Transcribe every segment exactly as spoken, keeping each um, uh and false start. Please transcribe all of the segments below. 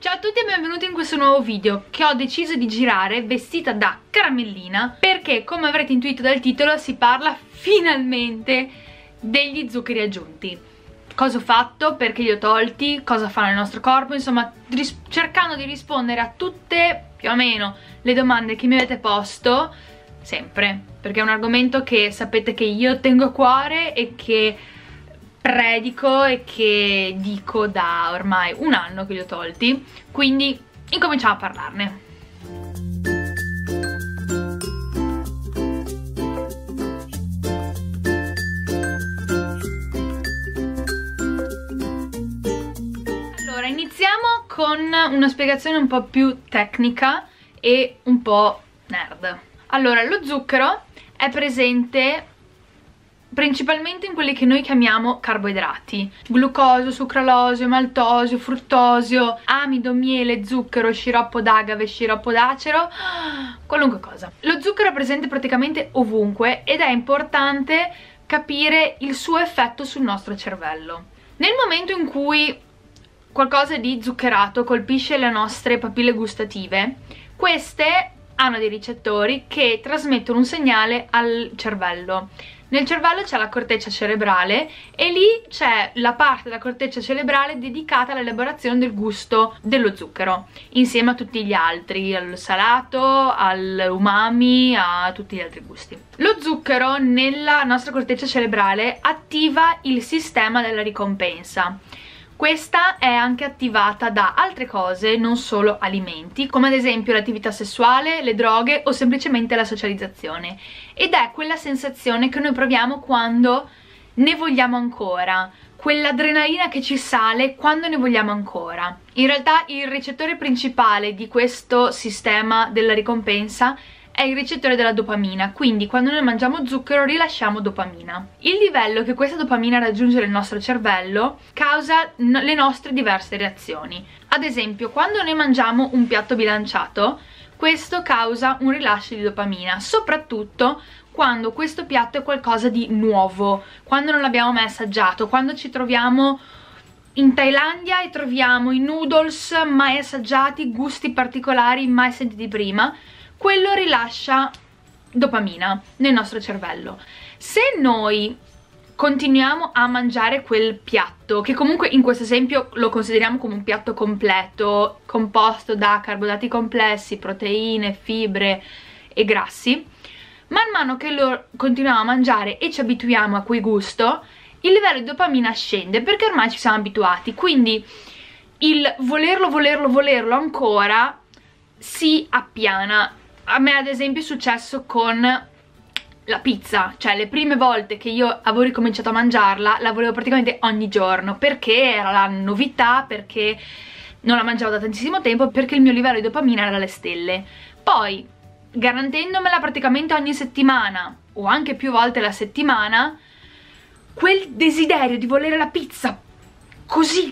Ciao a tutti e benvenuti in questo nuovo video che ho deciso di girare vestita da caramellina perché, come avrete intuito dal titolo, si parla finalmente degli zuccheri aggiunti. Cosa ho fatto, perché li ho tolti, cosa fanno nel nostro corpo, insomma cercando di rispondere a tutte più o meno le domande che mi avete posto sempre, perché è un argomento che sapete che io tengo a cuore e che predico e che dico da ormai un anno che li ho tolti, quindi incominciamo a parlarne. Allora, iniziamo con una spiegazione un po' più tecnica e un po' nerd. Allora, lo zucchero è presente principalmente in quelli che noi chiamiamo carboidrati: glucosio, sucralosio, maltosio, fruttosio, amido, miele, zucchero, sciroppo d'agave, sciroppo d'acero, qualunque cosa. Lo zucchero è presente praticamente ovunque ed è importante capire il suo effetto sul nostro cervello. Nel momento in cui qualcosa di zuccherato colpisce le nostre papille gustative, queste hanno dei ricettori che trasmettono un segnale al cervello. Nel cervello c'è la corteccia cerebrale e lì c'è la parte della corteccia cerebrale dedicata all'elaborazione del gusto dello zucchero, insieme a tutti gli altri, al salato, all'umami, a tutti gli altri gusti. Lo zucchero nella nostra corteccia cerebrale attiva il sistema della ricompensa. Questa è anche attivata da altre cose, non solo alimenti, come ad esempio l'attività sessuale, le droghe o semplicemente la socializzazione. Ed è quella sensazione che noi proviamo quando ne vogliamo ancora, quell'adrenalina che ci sale quando ne vogliamo ancora. In realtà il ricettore principale di questo sistema della ricompensa è il ricettore della dopamina, quindi quando noi mangiamo zucchero rilasciamo dopamina. Il livello che questa dopamina raggiunge nel nostro cervello causa no- le nostre diverse reazioni. Ad esempio, quando noi mangiamo un piatto bilanciato, questo causa un rilascio di dopamina, soprattutto quando questo piatto è qualcosa di nuovo, quando non l'abbiamo mai assaggiato, quando ci troviamo in Thailandia e troviamo i noodles mai assaggiati, gusti particolari mai sentiti prima. Quello rilascia dopamina nel nostro cervello. Se noi continuiamo a mangiare quel piatto, che comunque in questo esempio lo consideriamo come un piatto completo, composto da carboidrati complessi, proteine, fibre e grassi, man mano che lo continuiamo a mangiare e ci abituiamo a quel gusto, il livello di dopamina scende perché ormai ci siamo abituati, quindi il volerlo, volerlo, volerlo ancora si appiana. A me ad esempio è successo con la pizza, cioè le prime volte che io avevo ricominciato a mangiarla la volevo praticamente ogni giorno, perché era la novità, perché non la mangiavo da tantissimo tempo, perché il mio livello di dopamina era alle stelle. Poi, garantendomela praticamente ogni settimana o anche più volte alla settimana, quel desiderio di volere la pizza così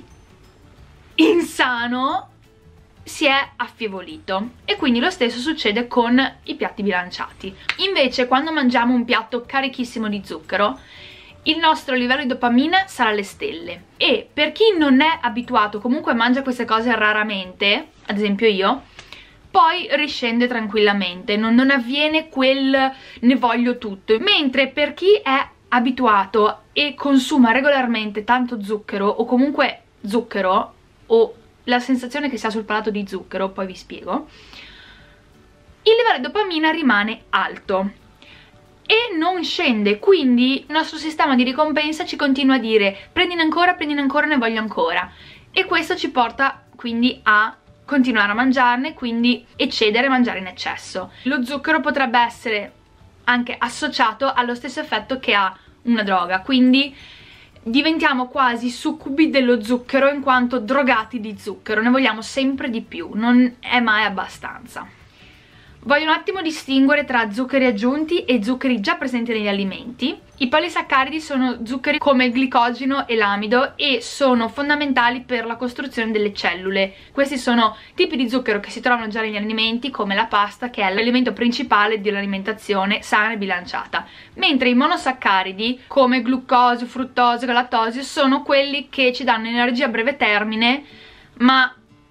insano si è affievolito, e quindi lo stesso succede con i piatti bilanciati. Invece quando mangiamo un piatto carichissimo di zucchero, il nostro livello di dopamina sarà alle stelle, e per chi non è abituato, comunque mangia queste cose raramente, ad esempio io, poi riscende tranquillamente, non, non avviene quel ne voglio tutto. Mentre per chi è abituato e consuma regolarmente tanto zucchero, o comunque zucchero, o la sensazione che si ha sul palato di zucchero, poi vi spiego, il livello di dopamina rimane alto e non scende, quindi il nostro sistema di ricompensa ci continua a dire prendine ancora, prendine ancora, ne voglio ancora, e questo ci porta quindi a continuare a mangiarne, quindi eccedere e mangiare in eccesso. Lo zucchero potrebbe essere anche associato allo stesso effetto che ha una droga, quindi diventiamo quasi succubi dello zucchero in quanto drogati di zucchero, ne vogliamo sempre di più, non è mai abbastanza. Voglio un attimo distinguere tra zuccheri aggiunti e zuccheri già presenti negli alimenti. I polisaccaridi sono zuccheri come il glicogeno e l'amido e sono fondamentali per la costruzione delle cellule. Questi sono tipi di zucchero che si trovano già negli alimenti, come la pasta, che è l'elemento principale dell'alimentazione sana e bilanciata, mentre i monosaccaridi come glucosio, fruttosio, lattosio sono quelli che ci danno energia a breve termine ma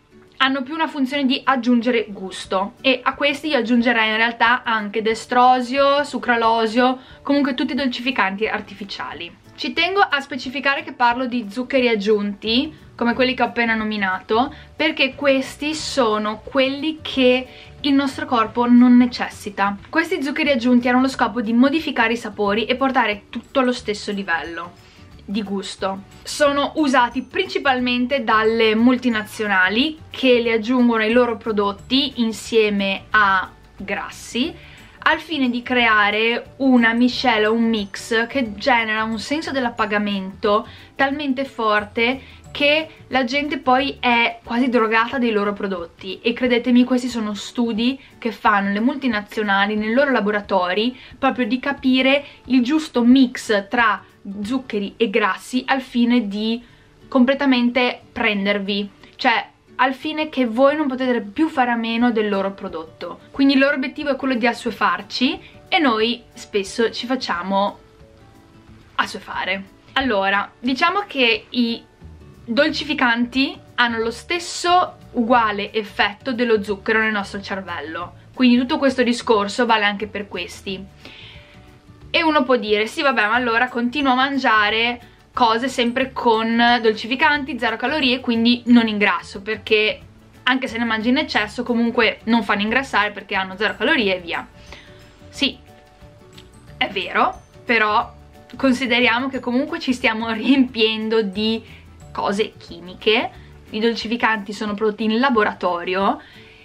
hanno più una funzione di aggiungere gusto, e a questi io aggiungerei in realtà anche destrosio, sucralosio, comunque tutti i dolcificanti artificiali. Ci tengo a specificare che parlo di zuccheri aggiunti, come quelli che ho appena nominato, perché questi sono quelli che il nostro corpo non necessita. Questi zuccheri aggiunti hanno lo scopo di modificare i sapori e portare tutto allo stesso livello di gusto. Sono usati principalmente dalle multinazionali che li aggiungono ai loro prodotti insieme a grassi al fine di creare una miscela, un mix che genera un senso dell'appagamento talmente forte che la gente poi è quasi drogata dei loro prodotti. E credetemi, questi sono studi che fanno le multinazionali nei loro laboratori, proprio di capire il giusto mix tra zuccheri e grassi al fine di completamente prendervi, cioè al fine che voi non potete più fare a meno del loro prodotto. Quindi il loro obiettivo è quello di assuefarci e noi spesso ci facciamo assuefare. Allora, diciamo che i dolcificanti hanno lo stesso uguale effetto dello zucchero nel nostro cervello, quindi tutto questo discorso vale anche per questi. E uno può dire, sì vabbè, ma allora continuo a mangiare cose sempre con dolcificanti, zero calorie, quindi non ingrasso, perché anche se ne mangi in eccesso comunque non fanno ingrassare perché hanno zero calorie e via. Sì, è vero, però consideriamo che comunque ci stiamo riempiendo di cose chimiche. I dolcificanti sono prodotti in laboratorio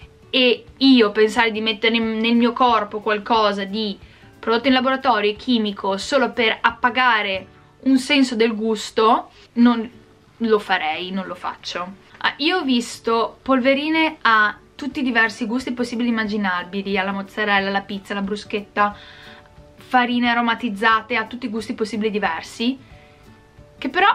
e io pensare di mettere nel mio corpo qualcosa di prodotto in laboratorio chimico solo per appagare un senso del gusto, non lo farei, non lo faccio. Ah, io ho visto polverine a tutti i diversi gusti possibili e immaginabili, alla mozzarella, alla pizza, alla bruschetta, farine aromatizzate a tutti i gusti possibili e diversi, che però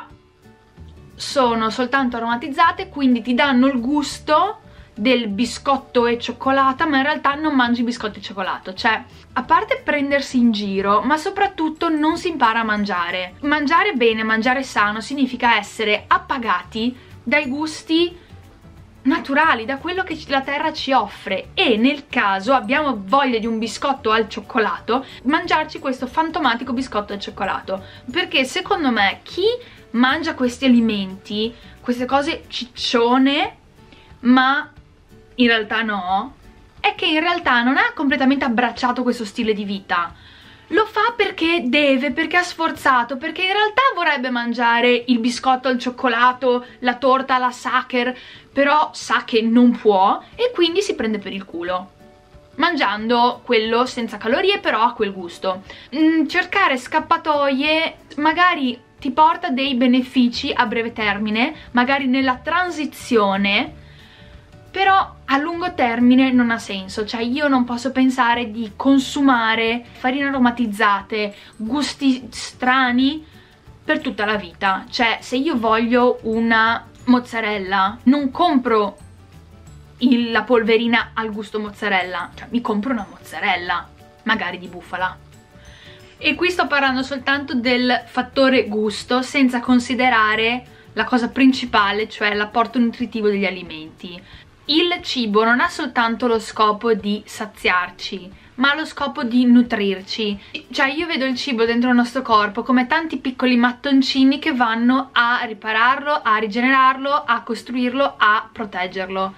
sono soltanto aromatizzate, quindi ti danno il gusto del biscotto e cioccolata, ma in realtà non mangi biscotto e cioccolato. Cioè, a parte prendersi in giro, ma soprattutto non si impara a mangiare. Mangiare bene, mangiare sano significa essere appagati dai gusti naturali, da quello che la terra ci offre, e nel caso abbiamo voglia di un biscotto al cioccolato, mangiarci questo fantomatico biscotto al cioccolato, perché secondo me chi mangia questi alimenti, queste cose ciccione, ma in realtà no, è che in realtà non ha completamente abbracciato questo stile di vita. Lo fa perché deve, perché ha sforzato, perché in realtà vorrebbe mangiare il biscotto al cioccolato, la torta alla Sacher, però sa che non può e quindi si prende per il culo, mangiando quello senza calorie però a quel gusto. Mm, cercare scappatoie magari ti porta dei benefici a breve termine, magari nella transizione, però a lungo termine non ha senso. Cioè, io non posso pensare di consumare farine aromatizzate, gusti strani per tutta la vita. Cioè, se io voglio una mozzarella non compro il, la polverina al gusto mozzarella, cioè mi compro una mozzarella, magari di bufala. E qui sto parlando soltanto del fattore gusto, senza considerare la cosa principale, cioè l'apporto nutritivo degli alimenti. Il cibo non ha soltanto lo scopo di saziarci, ma ha lo scopo di nutrirci. Cioè, io vedo il cibo dentro il nostro corpo come tanti piccoli mattoncini che vanno a ripararlo, a rigenerarlo, a costruirlo, a proteggerlo.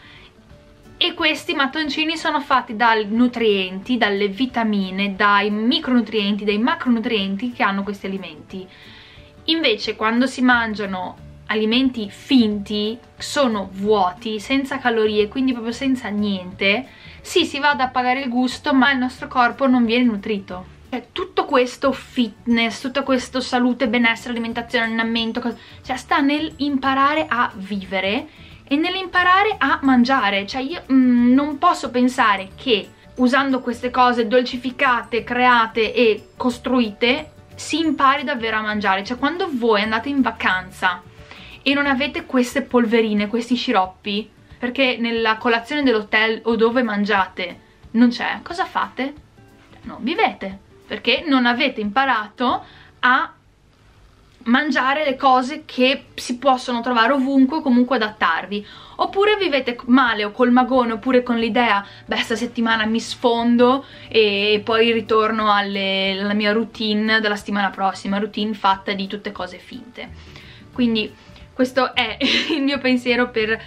E questi mattoncini sono fatti dai nutrienti, dalle vitamine, dai micronutrienti, dai macronutrienti che hanno questi alimenti. Invece quando si mangiano alimenti finti, sono vuoti, senza calorie, quindi proprio senza niente, sì, si va ad appagare il gusto, ma il nostro corpo non viene nutrito. Cioè, tutto questo fitness, tutto questo salute, benessere, alimentazione, allenamento, cioè sta nel imparare a vivere e nell'imparare a mangiare. Cioè, io mm, non posso pensare che usando queste cose dolcificate, create e costruite si impari davvero a mangiare. Cioè, quando voi andate in vacanza e non avete queste polverine, questi sciroppi, perché nella colazione dell'hotel o dove mangiate non c'è, cosa fate? Non vivete, perché non avete imparato a mangiare le cose che si possono trovare ovunque, comunque adattarvi. Oppure vivete male o col magone, oppure con l'idea, beh, sta settimana mi sfondo e poi ritorno alle, alla mia routine della settimana prossima, routine fatta di tutte cose finte. Quindi questo è il mio pensiero per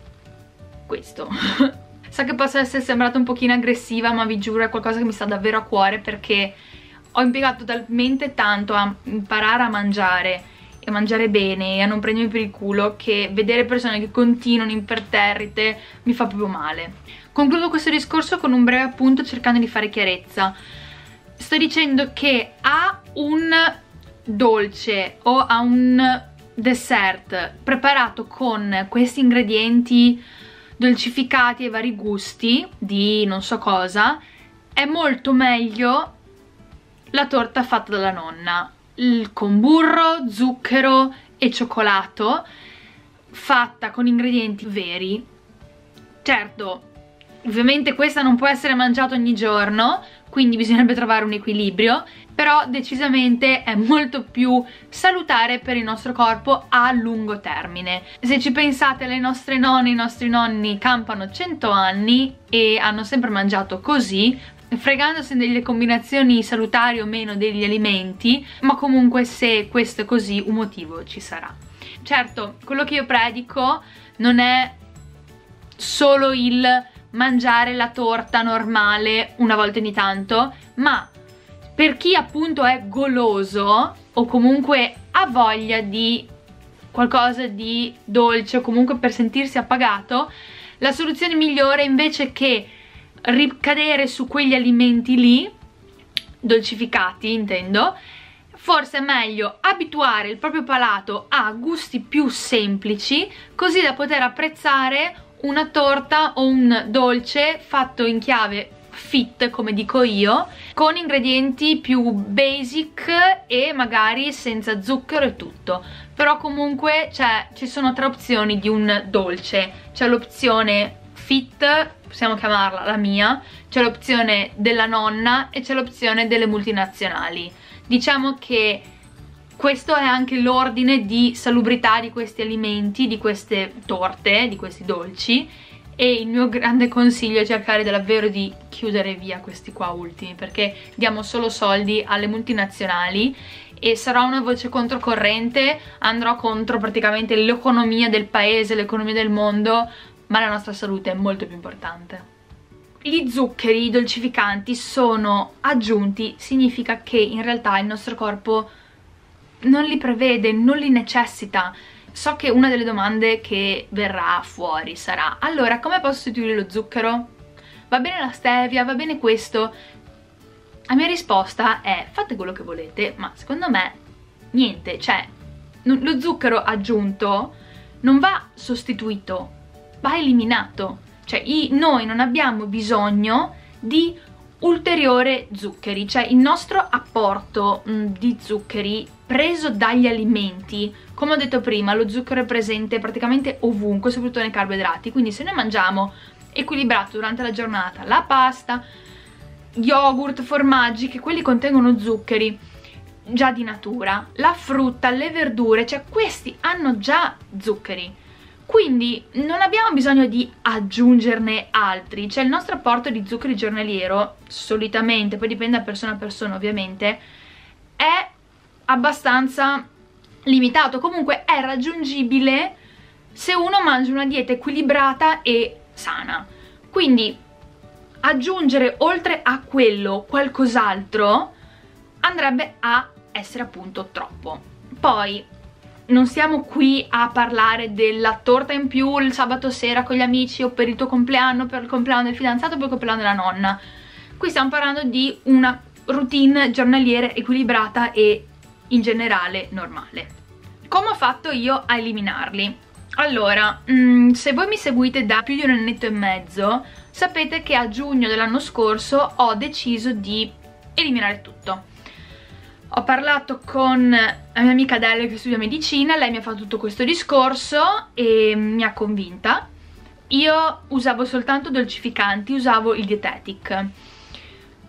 questo. So che posso essere sembrata un pochino aggressiva, ma vi giuro è qualcosa che mi sta davvero a cuore, perché ho impiegato talmente tanto a imparare a mangiare e a mangiare bene e a non prendermi per il culo, che vedere persone che continuano imperterrite mi fa proprio male. Concludo questo discorso con un breve appunto, cercando di fare chiarezza. Sto dicendo che a un dolce o a un dessert preparato con questi ingredienti dolcificati ai vari gusti di non so cosa, è molto meglio la torta fatta dalla nonna, con burro, zucchero e cioccolato, fatta con ingredienti veri. Certo, ovviamente questa non può essere mangiata ogni giorno, quindi bisognerebbe trovare un equilibrio, però decisamente è molto più salutare per il nostro corpo a lungo termine. Se ci pensate, le nostre nonne, i nostri nonni campano cento anni e hanno sempre mangiato così, fregandosi delle combinazioni salutari o meno degli alimenti, ma comunque se questo è così un motivo ci sarà. Certo, quello che io predico non è solo il mangiare la torta normale una volta ogni tanto, ma per chi appunto è goloso o comunque ha voglia di qualcosa di dolce o comunque per sentirsi appagato, la soluzione migliore, invece che ricadere su quegli alimenti lì, dolcificati intendo, forse è meglio abituare il proprio palato a gusti più semplici, così da poter apprezzare una torta o un dolce fatto in chiave fit, come dico io, con ingredienti più basic e magari senza zucchero e tutto. Però comunque cioè, ci sono tre opzioni di un dolce. C'è l'opzione fit, possiamo chiamarla la mia, c'è l'opzione della nonna e c'è l'opzione delle multinazionali. Diciamo che questo è anche l'ordine di salubrità di questi alimenti, di queste torte, di questi dolci, e il mio grande consiglio è cercare davvero di chiudere via questi qua ultimi, perché diamo solo soldi alle multinazionali e sarò una voce controcorrente, andrò contro praticamente l'economia del paese, l'economia del mondo, ma la nostra salute è molto più importante. Gli zuccheri, i dolcificanti sono aggiunti, significa che in realtà il nostro corpo non li prevede, non li necessita. So che una delle domande che verrà fuori sarà: allora come posso sostituire lo zucchero? Va bene la stevia, va bene questo? La mia risposta è: fate quello che volete, ma secondo me niente, cioè lo zucchero aggiunto non va sostituito, va eliminato. Cioè i, noi non abbiamo bisogno di ulteriore zuccheri, cioè il nostro apporto mh, di zuccheri preso dagli alimenti, come ho detto prima, lo zucchero è presente praticamente ovunque, soprattutto nei carboidrati, quindi se noi mangiamo equilibrato durante la giornata la pasta, yogurt, formaggi, che quelli contengono zuccheri già di natura, la frutta, le verdure, cioè questi hanno già zuccheri, quindi non abbiamo bisogno di aggiungerne altri. Cioè il nostro apporto di zuccheri giornaliero solitamente, poi dipende da persona a persona ovviamente, è abbastanza limitato, comunque è raggiungibile se uno mangia una dieta equilibrata e sana. Quindi aggiungere oltre a quello qualcos'altro andrebbe a essere appunto troppo. Poi non siamo qui a parlare della torta in più il sabato sera con gli amici, o per il tuo compleanno, per il compleanno del fidanzato, o per il compleanno della nonna. Qui stiamo parlando di una routine giornaliera equilibrata e in generale normale. Come ho fatto io a eliminarli? Allora, mh, se voi mi seguite da più di un annetto e mezzo, sapete che a giugno dell'anno scorso ho deciso di eliminare tutto. Ho parlato con la mia amica Adele che studia medicina, lei mi ha fatto tutto questo discorso e mi ha convinta. Io usavo soltanto dolcificanti, usavo il dietetic.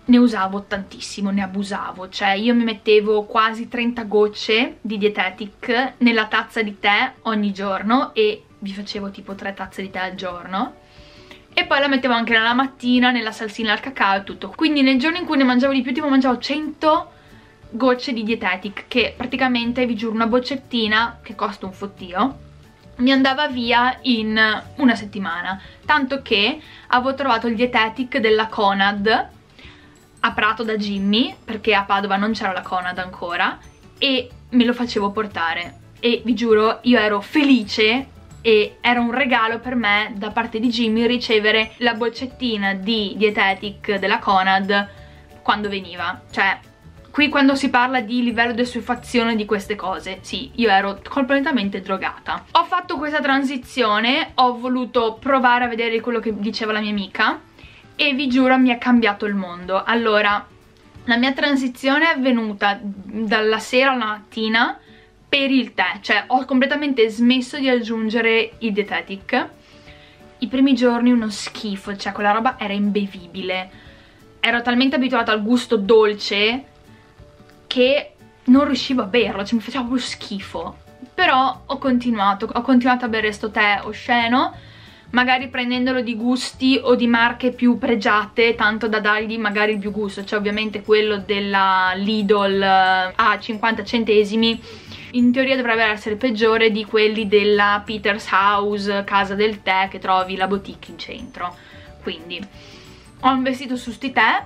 ne usavo tantissimo, ne abusavo, cioè io mi mettevo quasi trenta gocce di dietetic nella tazza di tè ogni giorno e vi facevo tipo tre tazze di tè al giorno, e poi la mettevo anche nella mattina nella salsina al cacao e tutto, quindi nel giorno in cui ne mangiavo di più tipo mangiavo cento gocce di dietetic, che praticamente, vi giuro, una boccettina che costa un fottio mi andava via in una settimana, tanto che avevo trovato il dietetic della Conad a Prato da Jimmy, perché a Padova non c'era la Conad ancora, e me lo facevo portare e vi giuro io ero felice e era un regalo per me da parte di Jimmy ricevere la boccettina di dietetic della Conad quando veniva. Cioè, qui quando si parla di livello di assuefazione di queste cose, sì, io ero completamente drogata. Ho fatto questa transizione, ho voluto provare a vedere quello che diceva la mia amica e vi giuro mi ha cambiato il mondo. Allora, la mia transizione è avvenuta dalla sera alla mattina per il tè, cioè ho completamente smesso di aggiungere il dietetic. I primi giorni uno schifo, cioè quella roba era imbevibile, ero talmente abituata al gusto dolce che non riuscivo a berlo, cioè mi faceva proprio schifo. Però ho continuato, ho continuato a bere sto tè osceno, magari prendendolo di gusti o di marche più pregiate, tanto da dargli magari il più gusto. Cioè ovviamente quello della Lidl a cinquanta centesimi in teoria dovrebbe essere peggiore di quelli della Peter's House, casa del tè, che trovi la boutique in centro. Quindi ho investito su sti tè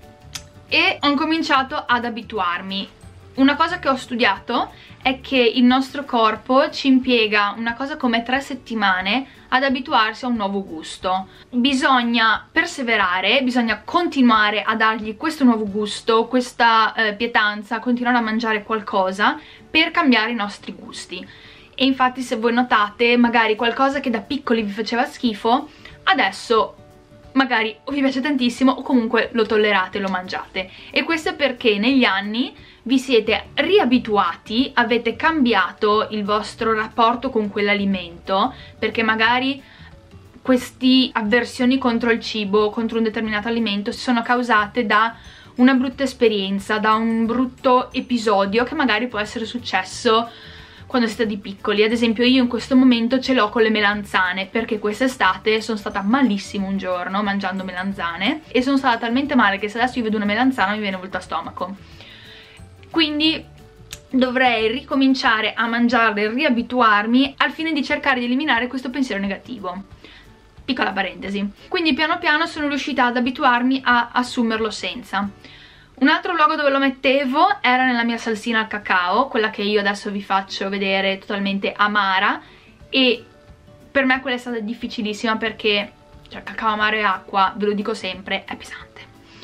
e ho cominciato ad abituarmi. Una cosa che ho studiato è che il nostro corpo ci impiega una cosa come tre settimane ad abituarsi a un nuovo gusto. Bisogna perseverare, bisogna continuare a dargli questo nuovo gusto, questa eh, pietanza, continuare a mangiare qualcosa per cambiare i nostri gusti. E infatti, se voi notate, magari qualcosa che da piccoli vi faceva schifo, adesso magari o vi piace tantissimo o comunque lo tollerate, lo mangiate. E questo è perché negli anni vi siete riabituati, avete cambiato il vostro rapporto con quell'alimento, perché magari queste avversioni contro il cibo, contro un determinato alimento, si sono causate da una brutta esperienza, da un brutto episodio che magari può essere successo quando siete di piccoli. Ad esempio io in questo momento ce l'ho con le melanzane, perché quest'estate sono stata malissimo un giorno mangiando melanzane e sono stata talmente male che se adesso io vedo una melanzana mi viene volta a stomaco. Quindi dovrei ricominciare a mangiarle e riabituarmi al fine di cercare di eliminare questo pensiero negativo. Piccola parentesi. Quindi piano piano sono riuscita ad abituarmi a assumerlo senza. Un altro luogo dove lo mettevo era nella mia salsina al cacao, quella che io adesso vi faccio vedere totalmente amara, e per me quella è stata difficilissima perché, cioè, cacao amaro e acqua, ve lo dico sempre, è pesante.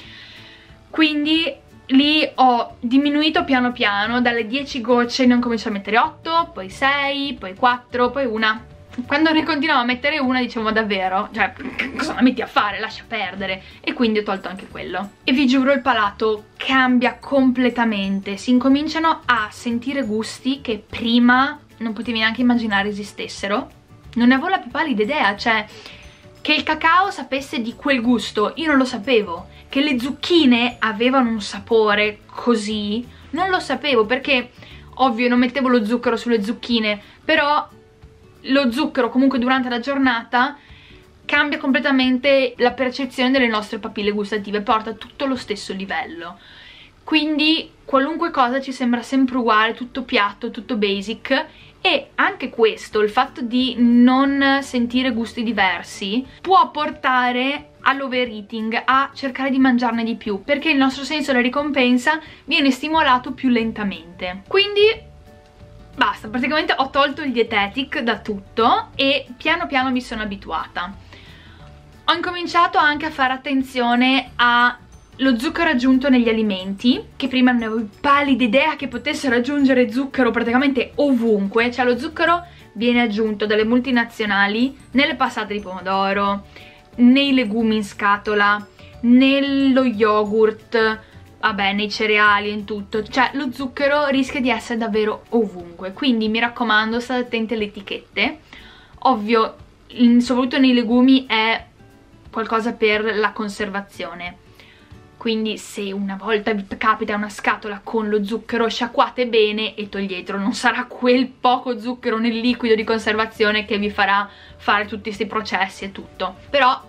Quindi lì ho diminuito piano piano, dalle dieci gocce ne ho cominciato a mettere otto, poi sei, poi quattro, poi una. Quando ne continuavo a mettere una dicevo ma davvero? Cioè, cosa la metti a fare? Lascia perdere. E quindi ho tolto anche quello. E vi giuro il palato cambia completamente. Si incominciano a sentire gusti che prima non potevi neanche immaginare esistessero. Non ne avevo la più pallida idea. Cioè, che il cacao sapesse di quel gusto, io non lo sapevo. Che le zucchine avevano un sapore così, non lo sapevo, perché ovvio non mettevo lo zucchero sulle zucchine, però lo zucchero comunque durante la giornata cambia completamente la percezione delle nostre papille gustative, porta tutto allo stesso livello. Quindi qualunque cosa ci sembra sempre uguale, tutto piatto, tutto basic. E anche questo, il fatto di non sentire gusti diversi, può portare all'overeating, a cercare di mangiarne di più, perché il nostro senso della ricompensa viene stimolato più lentamente. Quindi basta, praticamente ho tolto il dietetic da tutto e piano piano mi sono abituata. Ho incominciato anche a fare attenzione allo zucchero aggiunto negli alimenti, che prima non avevo pallida idea che potessero aggiungere zucchero praticamente ovunque. Cioè lo zucchero viene aggiunto dalle multinazionali nelle passate di pomodoro, nei legumi in scatola, nello yogurt, vabbè, nei cereali, in tutto. Cioè lo zucchero rischia di essere davvero ovunque, quindi mi raccomando, state attenti alle etichette. Ovvio, soprattutto nei legumi è qualcosa per la conservazione. quindi se una volta vi capita una scatola con lo zucchero, sciacquate bene e toglietelo, non sarà quel poco zucchero nel liquido di conservazione che vi farà fare tutti questi processi e tutto, però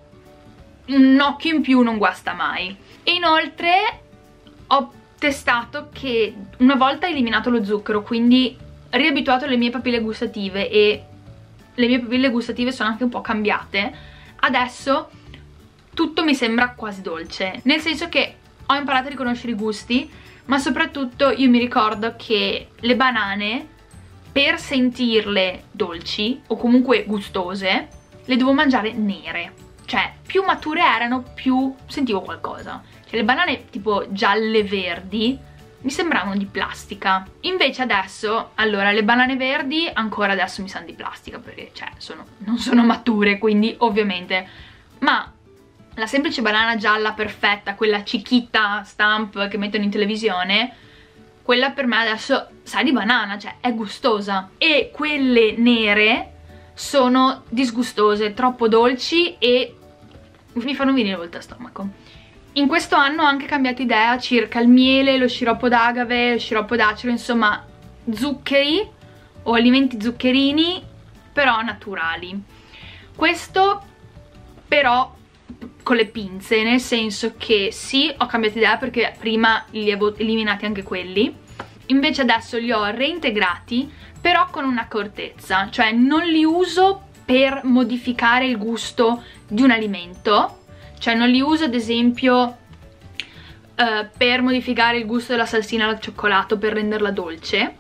un occhio in più non guasta mai. E inoltre ho testato che una volta eliminato lo zucchero, quindi riabituato le mie papille gustative, e le mie papille gustative sono anche un po' cambiate, adesso tutto mi sembra quasi dolce, nel senso che ho imparato a riconoscere i gusti, ma soprattutto io mi ricordo che le banane, per sentirle dolci o comunque gustose, le devo mangiare nere, cioè più mature erano più sentivo qualcosa, cioè le banane tipo gialle verdi mi sembravano di plastica, invece adesso, allora le banane verdi ancora adesso mi sanno di plastica perché cioè sono, non sono mature, quindi ovviamente, ma la semplice banana gialla perfetta, quella Chiquita stamp che mettono in televisione, quella per me adesso sa di banana, cioè è gustosa. E quelle nere sono disgustose, troppo dolci e mi fanno venire volta a stomaco. In questo anno ho anche cambiato idea circa il miele, lo sciroppo d'agave, lo sciroppo d'acero, insomma zuccheri o alimenti zuccherini però naturali. Questo però con le pinze, nel senso che sì, ho cambiato idea perché prima li avevo eliminati anche quelli, invece adesso li ho reintegrati però con un'accortezza, cioè non li uso per modificare il gusto di un alimento, cioè non li uso ad esempio eh, per modificare il gusto della salsina al cioccolato per renderla dolce,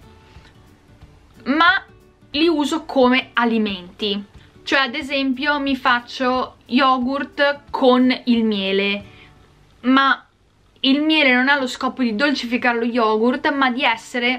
ma li uso come alimenti. Cioè ad esempio mi faccio yogurt con il miele, ma il miele non ha lo scopo di dolcificare lo yogurt, ma di essere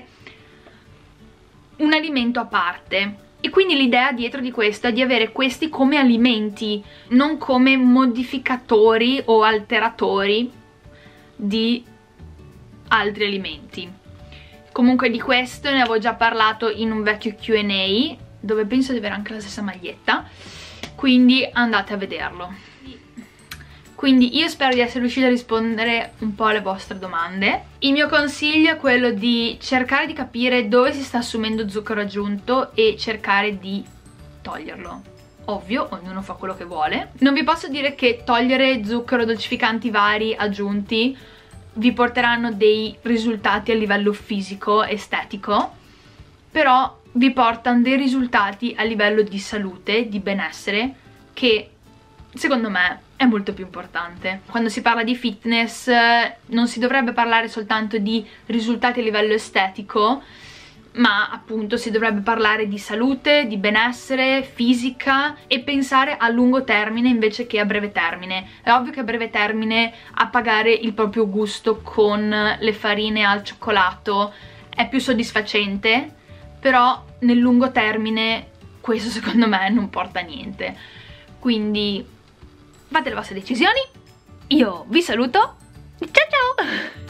un alimento a parte. E quindi l'idea dietro di questo è di avere questi come alimenti, non come modificatori o alteratori di altri alimenti. Comunque di questo ne avevo già parlato in un vecchio Q and A, dove penso di avere anche la stessa maglietta, quindi andate a vederlo. Quindi io spero di essere riuscita a rispondere un po' alle vostre domande. Il mio consiglio è quello di cercare di capire dove si sta assumendo zucchero aggiunto e cercare di toglierlo. Ovvio, ognuno fa quello che vuole. Non vi posso dire che togliere zucchero, dolcificanti vari aggiunti vi porteranno dei risultati a livello fisico, estetico, però vi portano dei risultati a livello di salute, di benessere, che secondo me è molto più importante. Quando si parla di fitness non si dovrebbe parlare soltanto di risultati a livello estetico, ma appunto si dovrebbe parlare di salute, di benessere, fisica, e pensare a lungo termine invece che a breve termine. È ovvio che a breve termine appagare il proprio gusto con le farine al cioccolato è più soddisfacente, però nel lungo termine questo secondo me non porta a niente. Quindi fate le vostre decisioni, io vi saluto, ciao ciao!